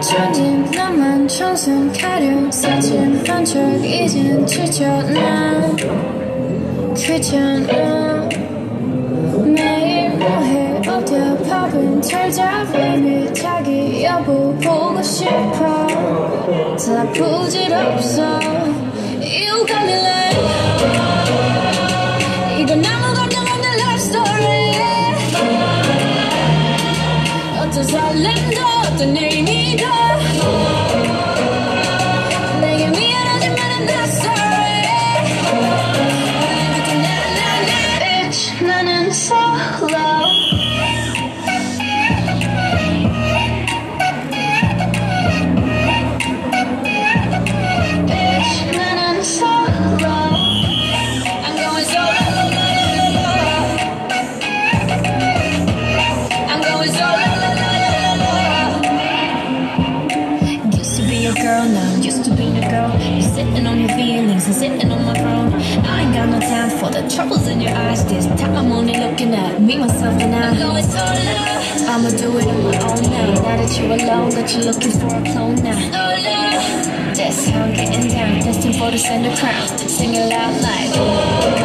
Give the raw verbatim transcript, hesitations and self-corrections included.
초진 나만 청순 가려 사진한 척 이젠 지쳤나 귀찮아 매일 뭐해 어디야 밥은 털자 매일 자기 여보 보고 싶어 다 부질없어 You got me like 이건 아무 감정 없는 love story 어떤 설렘도 어떤 의미도 내게 미안하지만은 not sorry Bitch 나는 solo Bitch 나는 solo I'm going solo I'm going solo Girl, now I'm used to being a girl. You're sitting on your feelings and sitting on my throne. I ain't got no time for the troubles in your eyes. This time I'm only looking at me, myself, and I. I'm going solo. I'ma do it on my own now. Now that you're alone, that you're looking for a clone now. Solo. That's how I'm getting down. Destined for the center crown. Sing it loud like.